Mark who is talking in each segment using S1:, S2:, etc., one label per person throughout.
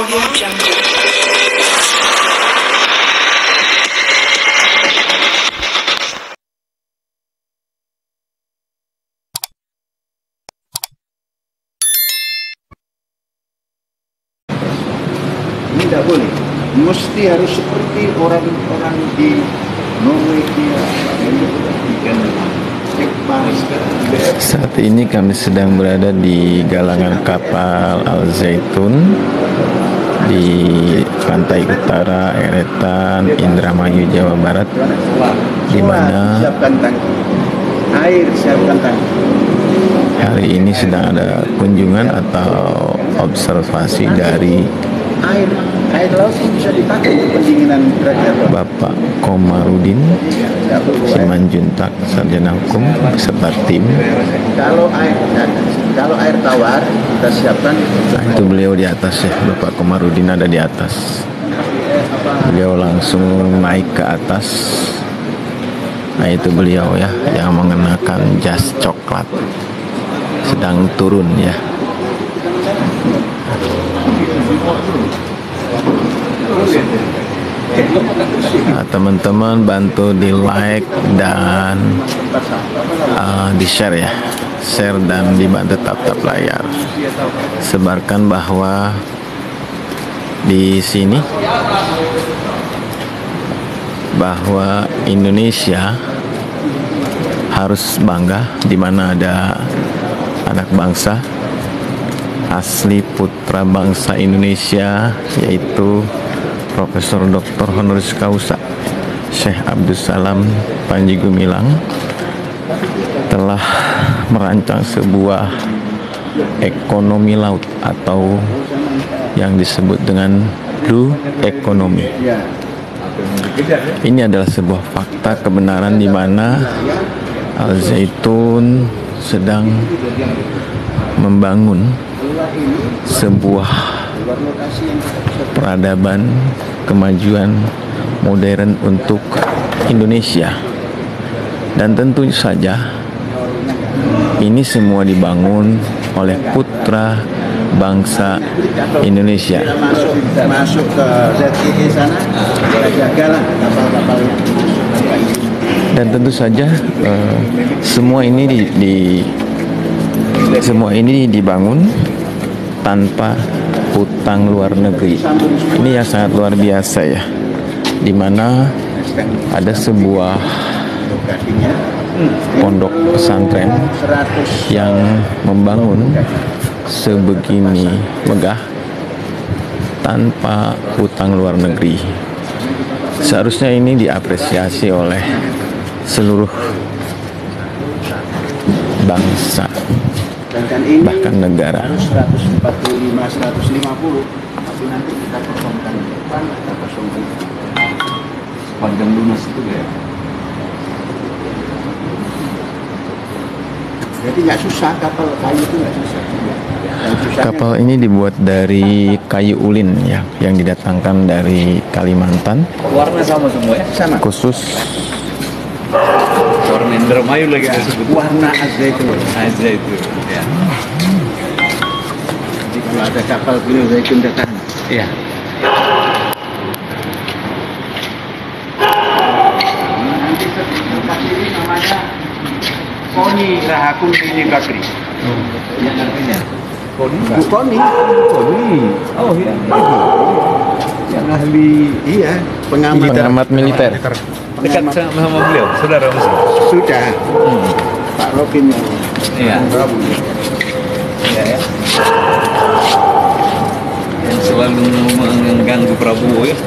S1: Ini tidak boleh, mesti harus seperti orang-orang di Norwegia, Jepang.
S2: Saat ini kami sedang berada di galangan kapal Al Zaitun di pantai utara Eretan, Indramayu, Jawa Barat, di mana
S1: Siapkan tangki, air siapkan tangki.
S2: hari ini sedang ada kunjungan atau observasi dari
S1: Air laut ini bisa dipakai untuk pendinginan derajat.
S2: Bapak Komarudin Simanjuntak, sarjana hukum beserta tim.
S1: Kalau air tawar kita siapkan.
S2: Nah, itu beliau di atas ya, Bapak Komarudin ada di atas. Beliau langsung naik ke atas. Nah, itu beliau ya yang mengenakan jas coklat sedang turun ya. Nah, teman-teman bantu di like dan di share ya, share dan dibantu tap layar, sebarkan bahwa di sini bahwa Indonesia harus bangga di mana ada anak bangsa asli putra bangsa Indonesia, yaitu Profesor Dr. Honoris Causa Syekh Abdus Salam Panji Gumilang telah merancang sebuah ekonomi laut atau yang disebut dengan blue economy. Ini adalah sebuah fakta kebenaran di mana Al Zaitun sedang membangun sebuah peradaban kemajuan modern untuk Indonesia, dan tentu saja ini semua dibangun oleh putra bangsa Indonesia.
S1: Masuk ke ZKI sana, jagalah kapal-kapalnya.
S2: Dan tentu saja semua ini dibangun tanpa utang luar negeri. Ini yang sangat luar biasa ya, di mana ada sebuah pondok pesantren yang membangun sebegini megah tanpa utang luar negeri. Seharusnya ini diapresiasi oleh seluruh bangsa, bahkan negara.
S1: 145, 150, tapi nanti kita kosongkan depan, kita kosongkan panjang lunas itu ya. Jadi nggak susah, kapal kayu itu nggak susah.
S2: Kapal ini dibuat dari kayu ulin ya, yang didatangkan dari Kalimantan.
S3: Warna sama semua ya?
S1: Sama.
S2: Khusus
S3: Warna Indramayu lagi disebut.
S1: Warna Az-Zaitun.
S3: Az-Zaitun. Ya.
S1: Jadi kalau ada kapal beliau Zaitun datang.
S3: Iya.
S1: Nanti tempat ini namanya Koni Rahakun Bini Bakri. Ya namanya. Koni. Koni.
S3: Oh iya.
S1: Yang ahli
S2: pengamat militer.
S3: Dekat sama beliau, saudara Mas.
S1: Sudah. Pak Rokin yang
S3: Iya.
S1: Prabu.
S3: Iya ya. Yang selalu mengganggu Prabowo ya.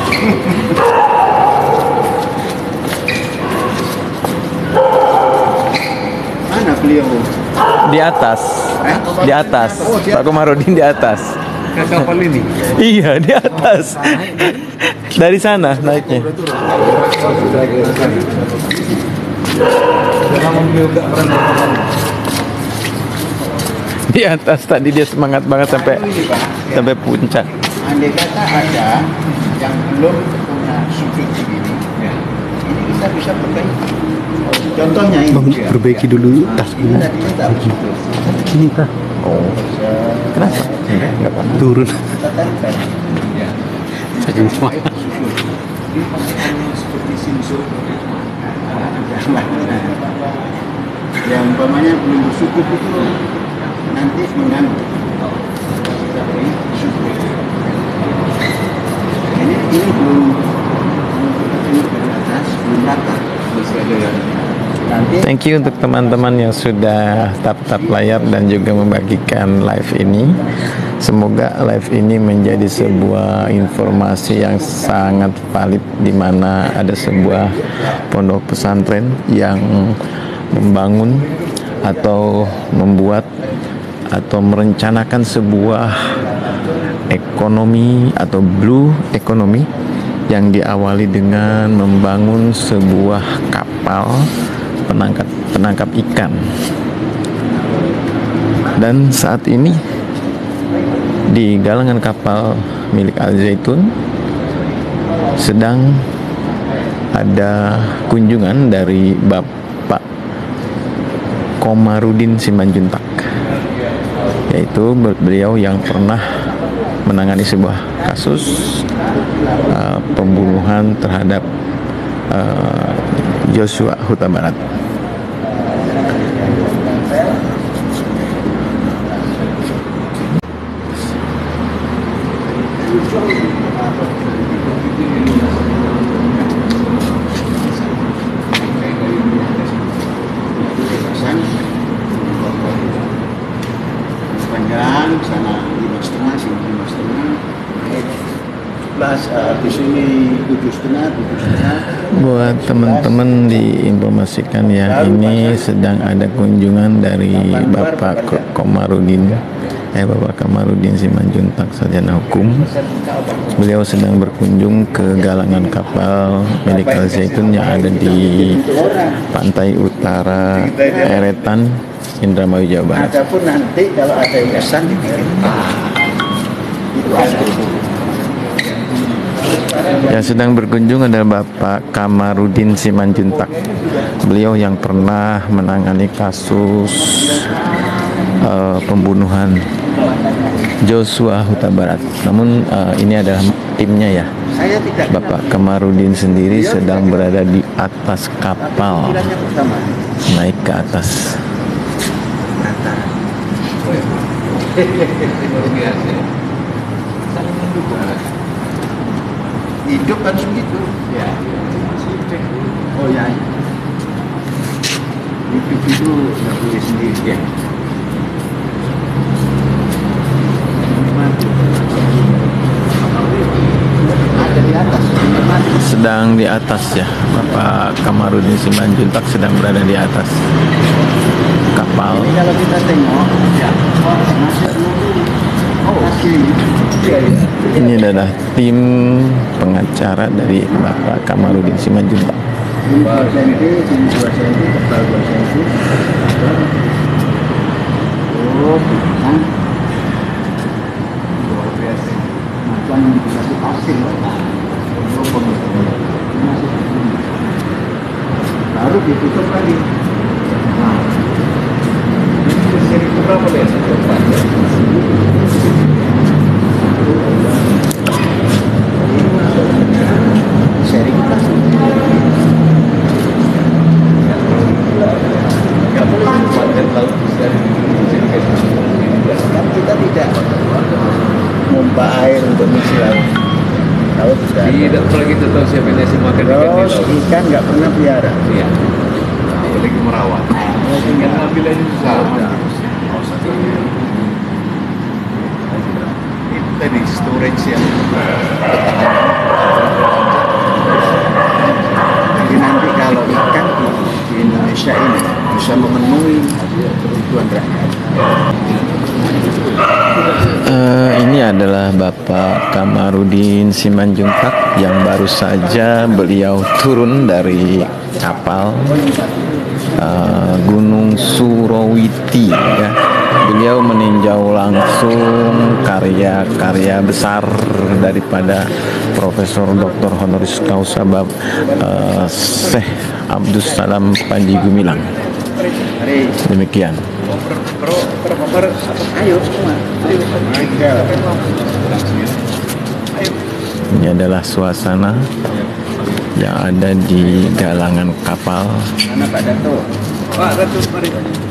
S1: Mana beliau?
S2: Di atas. Di atas. Pak Komarudin di atas.
S3: Kapal ini.
S2: Iya, di atas. Dari sana naiknya. Di atas tadi dia semangat banget sampai puncak.
S1: Andai kata ada yang belum punya sudut begini, ini kita bisa perbaiki. Contohnya ini.
S2: Perbaiki dulu tas
S1: Ini tadinya tak sudut.
S2: Ini kah? Oh. Kenapa? Enggak apa. turun.
S1: kita tempel.
S3: Ya.
S2: Saking semua.
S1: Ini pasukannya seperti simsul. Yang umpamanya belum bersyukur itu nanti mengganggu. Tapi syukur. Ini belum dari atas, belum rata.
S3: Masih ada yang
S1: Nanti
S2: Thank you untuk teman-teman yang sudah tap-tap layar dan juga membagikan live ini. Semoga live ini menjadi sebuah informasi yang sangat valid, di mana ada sebuah pondok pesantren yang membangun atau membuat atau merencanakan sebuah ekonomi atau blue economy yang diawali dengan membangun sebuah kapal penangkap ikan. Dan saat ini di galangan kapal milik Al Zaitun sedang ada kunjungan dari Bapak Komarudin Simanjuntak, yaitu beliau yang pernah menangani sebuah kasus pembunuhan terhadap Joshua Huta Barat.
S1: panjang sana 5,5 sini 5,5. Di sini 7,5.
S2: Buat teman-teman diinformasikan ya, ini sedang ada kunjungan dari Bapak Komarudin Simanjuntak, sarjana hukum. Beliau sedang berkunjung ke galangan kapal milik Al Zaitun yang ada di pantai utara Eretan, Indramayu, Jawa Barat.
S1: Adapun nanti kalau ada yayasan dibikin itu asal.
S2: Yang sedang berkunjung adalah Bapak Kamarudin Simanjuntak. Beliau yang pernah menangani kasus pembunuhan Joshua Huta Barat. Namun ini adalah timnya ya.
S1: Saya tidak
S2: Bapak Kamarudin sendiri sedang berada di atas kapal,
S1: bilangnya pertama.
S2: naik ke atas.
S3: luar biasa. Saling mendukung.
S1: Hidup kan begitu.
S3: Ya.
S1: Oh ya. Hidup itu nggak boleh sendiri ya. Ada di atas.
S2: Sedang di atas ya, Bapak Kamarudin Simanjuntak sedang berada di atas kapal.
S1: Ini kalau kita tengok, ya, masih masih.
S2: Ini adalah tim pengacara dari Bapak Kamarudin Simanjuntak.
S1: Ini 2 cm, ini 2 cm, kepal 2 cm. Oh, kan?
S3: Luar biasa.
S1: Macam satu pasir. Baru ditutup lagi.
S3: Seri berapa ya?
S1: Seri kita
S3: Nggak boleh manfaatkan laut dari
S1: kan kita tidak memompa air untuk mengisi laut. Laut tidak.
S3: tidak pernah kita tahu siapa yang ngasih makan ikan di
S1: Terus
S3: laut.
S1: ikan nggak pernah pelihara.
S3: Iya. Apalagi merawat. Ikan ngambil aja susah.
S1: Itu tadi storage yang jadi nanti kalau ikan di Indonesia ini bisa memenuhi kebutuhan rakyat.
S2: Ini adalah Bapak Kamarudin Simanjuntak yang baru saja beliau turun dari kapal Gunung Surawiti ya. Beliau meninjau langsung karya-karya besar daripada Profesor Dr. Honoris Causa Syekh Abdus Salam Panji Gumilang. Demikian.
S1: Ayo semua.
S2: Ini adalah suasana yang ada di galangan kapal.
S1: Mana Pak Dato?
S3: Pak Dato, mari.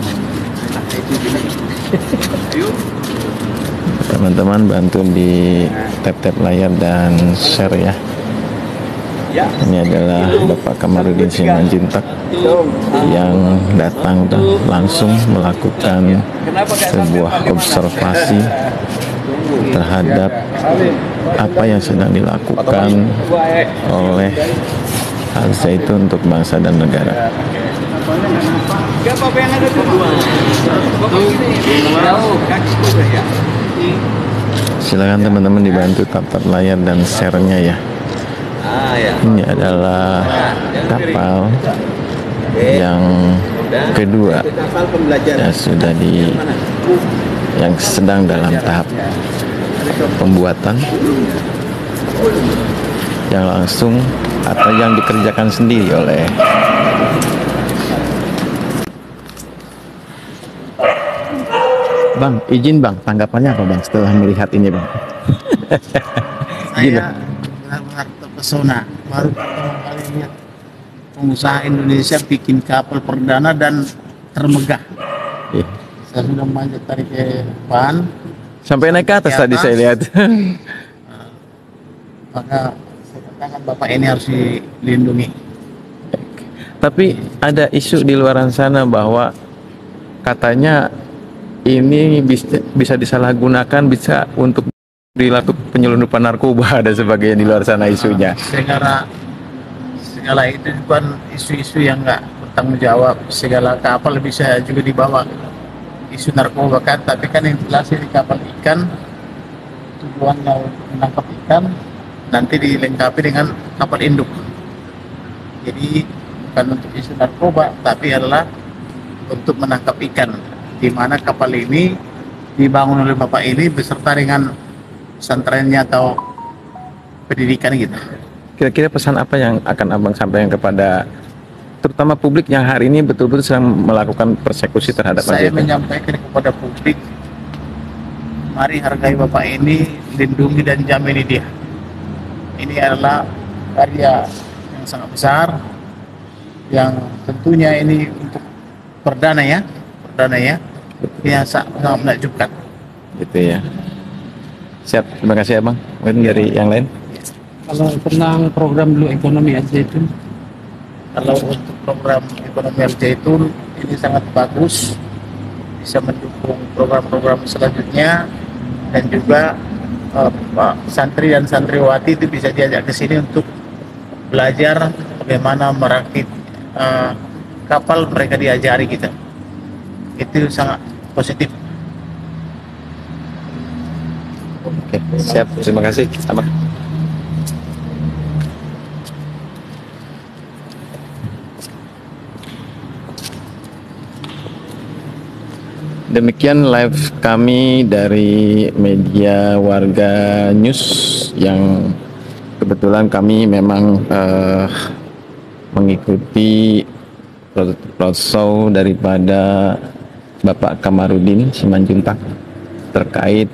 S3: Ayo.
S2: Teman-teman bantu di tap-tap layar dan share ya.
S1: Ya.
S2: Ini adalah Bapak Kamarudin Simanjuntak yang datang langsung melakukan sebuah observasi terhadap apa yang sedang dilakukan oleh Al Zaitun untuk bangsa dan negara.
S3: Enggak apa-apa yang ada tuh. Jauh, kaki sudah ya.
S2: Silakan teman-teman dibantu tap-tap layar dan share-nya ya.
S3: Ya.
S2: Ini adalah kapal yang kedua
S1: Kapal pembelajaran.
S2: yang sudah yang sedang dalam tahap pembuatan, yang langsung atau yang dikerjakan sendiri oleh Bang. Izin Bang, tanggapannya apa Bang setelah melihat ini Bang?
S4: Saya benar-benar terpesona, baru pertama kali lihat pengusaha Indonesia bikin kapal perdana dan termegah.
S2: Iya.
S4: Saya sudah manjat tadi ke depan,
S2: Sampai naik ke atas tadi saya lihat.
S4: maka saya katakan Bapak ini harus dilindungi.
S2: Tapi ada isu di luar sana bahwa katanya ini bisa disalahgunakan, bisa untuk dilakukan penyelundupan narkoba dan sebagainya di luar sana isunya.
S4: Segala itu bukan isu-isu yang nggak bertanggung jawab. Segala kapal bisa juga dibawa isu narkoba kan, tapi kan yang jelas ini kapal ikan tujuannya untuk menangkap ikan, nanti dilengkapi dengan kapal induk. Jadi bukan untuk isu narkoba, tapi adalah untuk menangkap ikan, di mana kapal ini dibangun oleh Bapak ini beserta dengan pesantrennya atau pendidikan gitu.
S2: Kira-kira pesan apa yang akan Abang sampaikan kepada terutama publik yang hari ini betul-betul sedang melakukan persekusi terhadap
S4: Saya
S2: Al-Zaitun?
S4: menyampaikan kepada publik, mari hargai Bapak ini, lindungi dan jamini dia. Ini adalah karya yang sangat besar, yang tentunya ini untuk perdana ya, yang sangat menakjubkan.
S2: Gitu ya. Siap, terima kasih Abang. Mungkin dari yang lain.
S5: Kalau tentang program Blue Economy Al-Zaitun,
S4: Kalau untuk program ekonomi Al-Zaitun ini sangat bagus, bisa mendukung program-program selanjutnya, dan juga santri dan santriwati itu bisa diajak ke sini untuk belajar bagaimana merakit kapal, mereka diajari kita. Itu sangat positif.
S2: Oke, siap. Terima kasih. Abang. Demikian live kami dari media Warga News yang kebetulan kami memang mengikuti roadshow daripada Bapak Kamarudin Simanjuntak terkait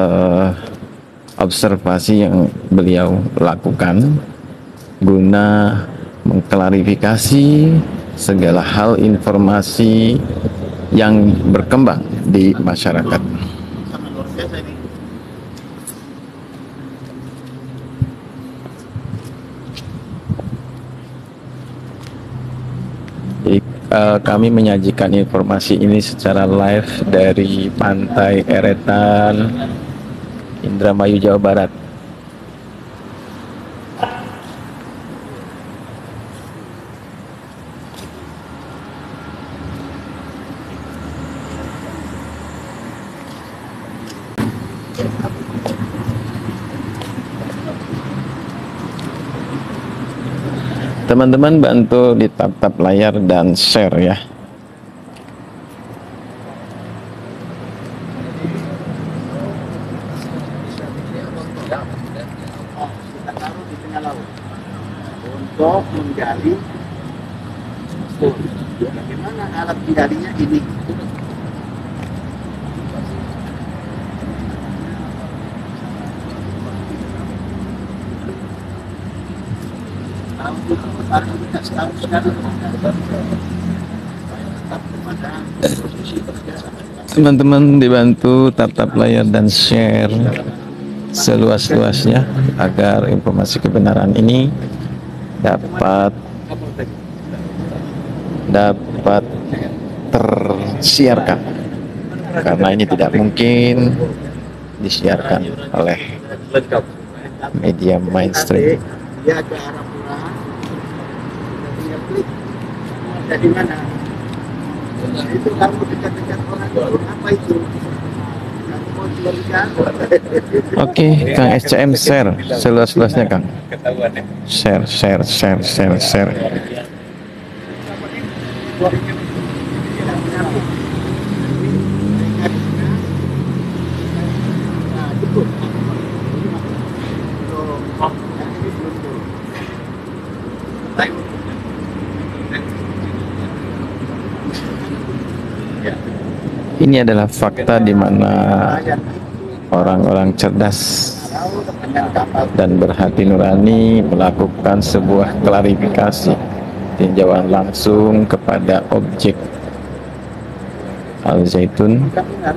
S2: observasi yang beliau lakukan guna mengklarifikasi segala hal informasi yang berkembang di masyarakat.
S4: Sangat luar biasa ini.
S2: Jadi, kami menyajikan informasi ini secara live dari Pantai Eretan, Indramayu, Jawa Barat. Teman-teman bantu di tap-tap layar dan share ya.
S4: Kita taruh di tengah laut untuk menggali. Bagaimana alat penggalinya ini?
S1: paling tidak setahun sekali tetap kepada posisi kerja sampai
S2: Teman-teman dibantu tap-tap layar dan share seluas-luasnya agar informasi kebenaran ini dapat tersiarkan, karena ini tidak mungkin disiarkan oleh media mainstream.
S1: dia ke arah pulang tinggal klik ada di mana. Nah, itu kamu dekat-dekat orang itu apa itu yang mau diberikan.
S2: Oke, Kang SCM share seluas-luasnya, Kang. Share. Ini adalah fakta di mana orang-orang cerdas dan berhati nurani melakukan sebuah klarifikasi, tinjauan langsung kepada objek Al Zaitun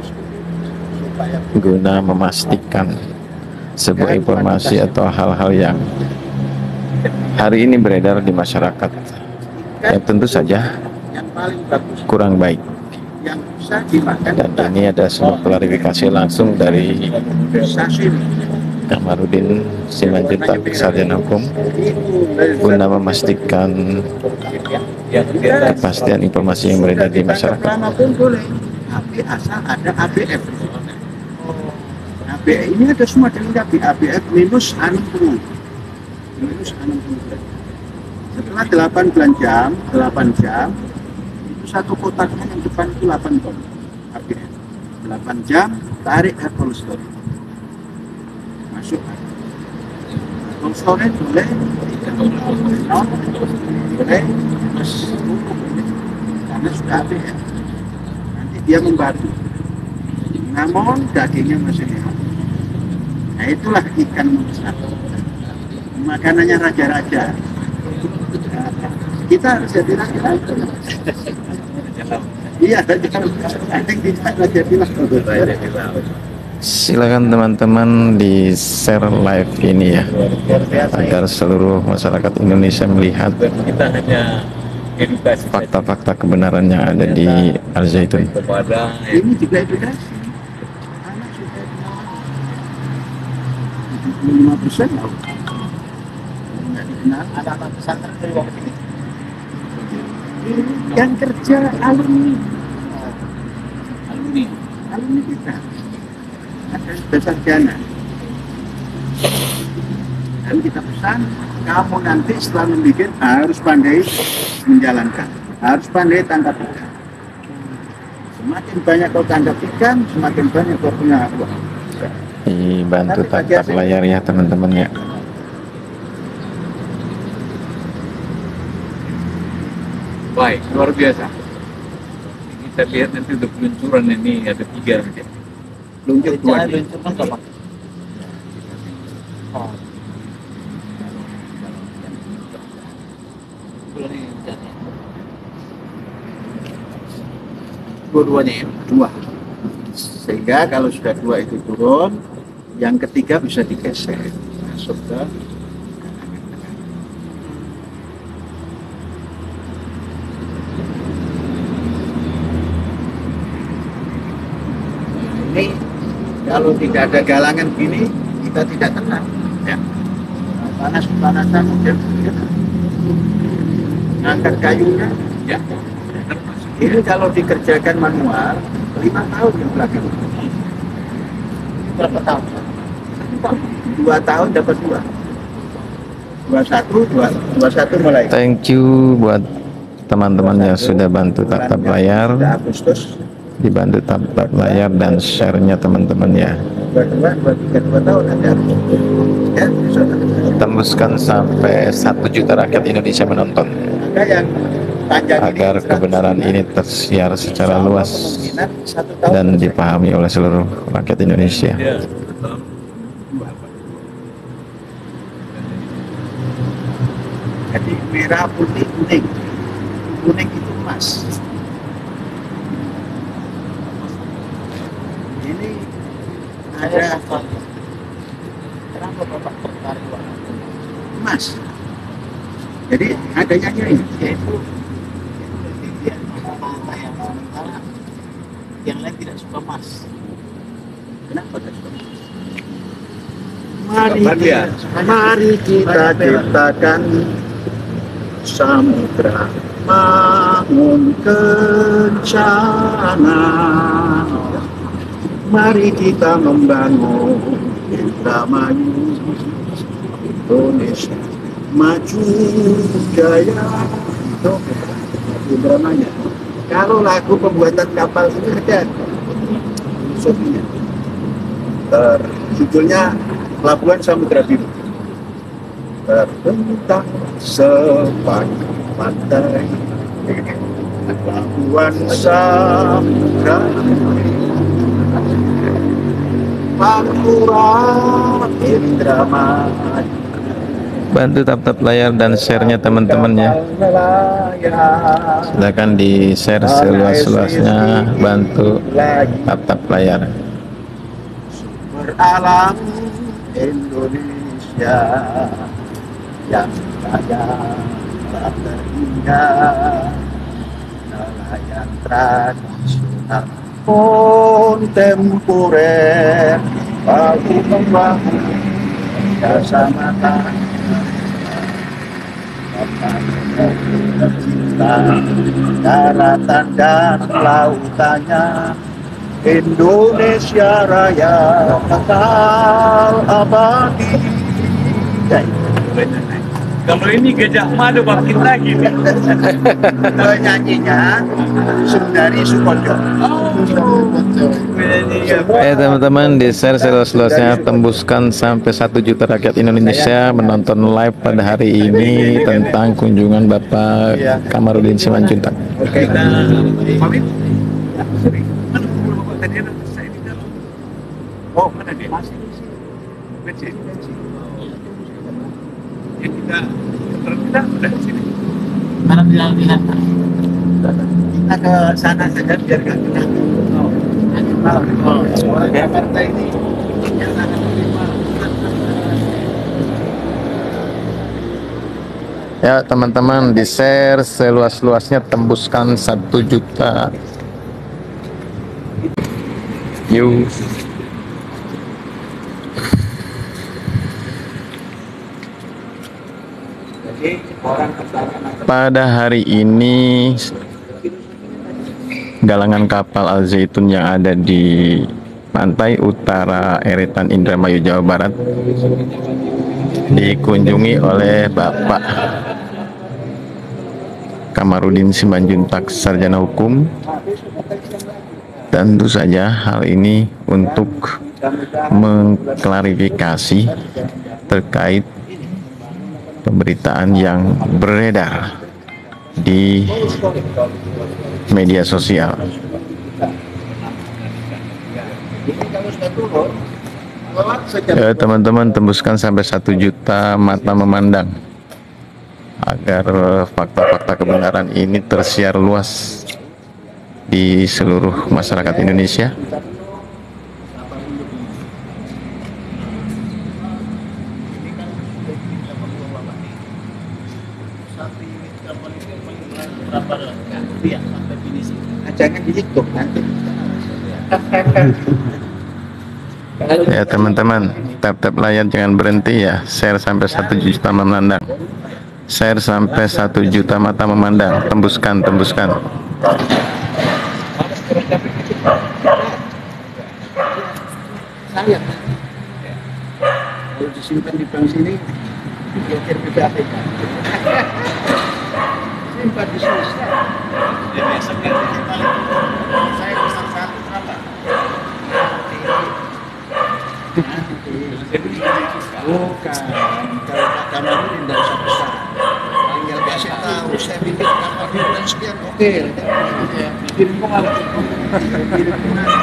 S2: guna memastikan sebuah informasi atau hal-hal yang hari ini beredar di masyarakat yang tentu saja kurang baik.
S1: Yang bisa dimakan
S2: Dan ini ada sebuah klarifikasi langsung dari Kamarudin Simanjuntak, sarjana hukum, guna memastikan kepastian informasi yang beredar di masyarakat.
S1: reklama pun boleh, tapi asal ada ABF. ABF ini ada semua dilengkapi, ABF minus 60. Setelah 8 jam itu satu kotaknya yang depan itu 8 ton ABF. 8 jam tarik ke cold storage, masuk cold storage boleh mas karena sudah ABF. Nanti dia membatu, namun dagingnya masih sehat. Nah itulah ikan besar, makanannya raja-raja. Kita harus jadi raja-raja. Iya,
S2: Silakan teman-teman di share live ini ya, agar seluruh masyarakat Indonesia melihat
S3: Kita hanya edukasi
S2: fakta-fakta kebenaran yang ada di Al Zaitun.
S3: kepada
S1: ini juga edukasi. Anak sudah 75% tahu. Nggak dikenal. Ada anak pesantren dari waktu ini. Yang kerja alumni kita ada besar jana. Dan kita pesan, kamu nanti setelah membuat harus pandai menjalankan, harus pandai tangkap ikan. Semakin banyak kau tangkap ikan, semakin banyak kau punya uang.
S2: Dibantu tap-tap layar ya teman-teman ya.
S3: baik, luar biasa. Kita lihat nanti untuk peluncuran ini ada 3 saja.
S1: Luncur dua dia. Dua-duanya ya, 2. Sehingga kalau sudah 2 itu turun, yang ketiga bisa digeser masuk ke ini. Kalau tidak ada galangan gini, kita tidak tenang ya. Panas-panasan udah ngangkat kayunya ya. Ini kalau dikerjakan manual 5 tahun yang belakang. Berapa tahun? 2 tahun dapat 2. 21 mulai.
S2: Thank you buat teman-teman yang sudah bantu tap-tap layar,
S1: Sudah Agustus
S2: dibantu tap-tap layar dan share-nya teman-teman ya.
S1: 2 tahun nanti harus ya,
S2: Tembuskan sampai 1 juta rakyat Indonesia menonton
S1: maka yang panjang
S2: agar
S1: ini,
S2: kebenaran ini tersiar secara luas
S1: kemungkinan 1 tahun
S2: dan dipahami oleh seluruh rakyat Indonesia.
S3: Ya,
S1: Jadi merah, putih, kuning. Kuning itu emas. Ini ada
S4: Kenapa Bapak tertarik warna kuning?
S1: emas. Jadi adanya ini.
S4: Yaitu penelitian mata yang sementara yang lain tidak suka emas.
S1: Kenapa tidak suka emas?
S3: Kapan dia?
S1: Mari kita ciptakan samudra bangun kencana. Mari kita membangun Indramayu, Indonesia maju jaya. Itu Indramayu. Kalau lagu pembuatan kapal ini ada filosofinya. Judulnya Pelabuhan Samudra Biru. Terbentang sepanjang pantai Pelabuhan Samudra Pantura Indramayu.
S2: Bantu tap-tap layar dan share-nya teman-temannya. Silakan di share seluas-luasnya. Bantu tap-tap layar.
S1: Beralam Indonesia yang kaya tak terindah, nelayan tradisional kontemporer bahu membahu jasa mata tercipta daratan dan lautannya. Indonesia Raya kekal abadi.
S3: Kalau ini Gajah Mada bangkit lagi nih.
S1: Penyanyinya Sundari Sukojo.
S2: Teman-teman, di share seluas-luasnya, tembuskan sampai 1 juta rakyat Indonesia menonton live pada hari ini tentang kunjungan Bapak Kamarudin Simanjuntak.
S1: Oke.
S3: Pamit. Mana mobil Bapak tadi ada saya di dalam. Oh, mana dia? Masih di sini. Bensin. Ya kita udah di sini.
S4: Karena bilang-bilang
S1: Kita ke sana saja biar gak kena. Jakarta ini yang akan menerima.
S2: Ya teman-teman, di share seluas-luasnya, tembuskan 1 juta. Yuk.
S1: Jadi orang pertama
S2: Pada hari ini galangan kapal Al Zaitun yang ada di pantai utara Eretan Indramayu, Jawa Barat dikunjungi oleh Bapak Kamarudin Simanjuntak, Sarjana Hukum. Tentu saja hal ini untuk mengklarifikasi terkait pemberitaan yang beredar di media sosial. Teman-teman, tembuskan sampai 1 juta mata memandang agar fakta-fakta kebenaran ini tersiar luas di seluruh masyarakat Indonesia.
S1: jangan dihitung nanti.
S2: Ya teman-teman, tap-tap layar jangan berhenti ya. Share sampai 1 juta memandang. Share sampai 1 juta mata memandang. Tembuskan, tembuskan.
S1: Sayang. Kalau disimpan di bank sini, dikira PPATK. Simpan di Swiss.
S3: Ya biasanya
S1: Saya pesan satu berapa? Bukan, kalau Pak Kamarudin tidak usah pesan. Tinggal kasih tahu, saya bikin kapal di bulan sekian, oke. Kirim kemana? Kirim kemana?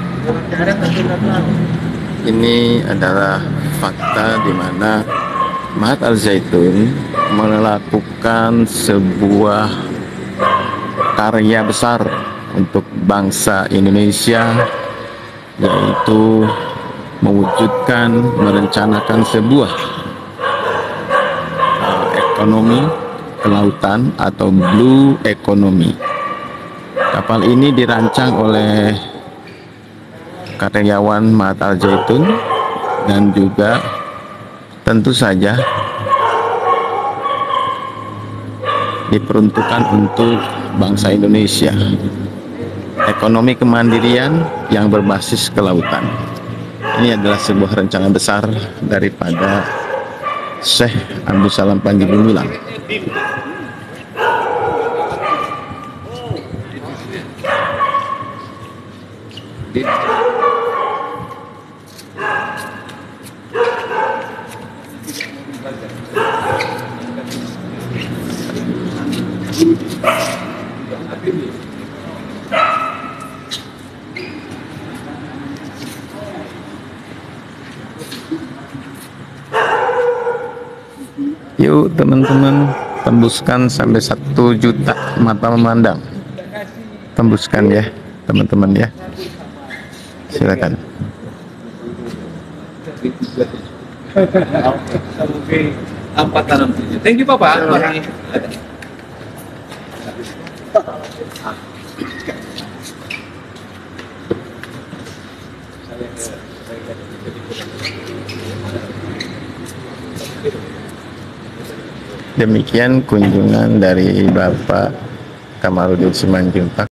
S1: Darat atau laut?
S2: Ini adalah fakta di mana Mahat Al Zaitun melakukan sebuah karya besar untuk bangsa Indonesia, yaitu mewujudkan, merencanakan sebuah ekonomi kelautan atau blue economy. Kapal ini dirancang oleh karyawan Mahat Al Zaitun dan juga tentu saja diperuntukkan untuk bangsa Indonesia. Ekonomi kemandirian yang berbasis kelautan. Ini adalah sebuah rencana besar daripada Syekh Abdul Salam Panji Gumilang. Yuk teman-teman, tembuskan sampai 1 juta mata memandang. Tembuskan ya teman-teman ya. Silakan.
S3: Thank you Bapak.
S2: Demikian kunjungan dari Bapak Kamarudin Simanjuntak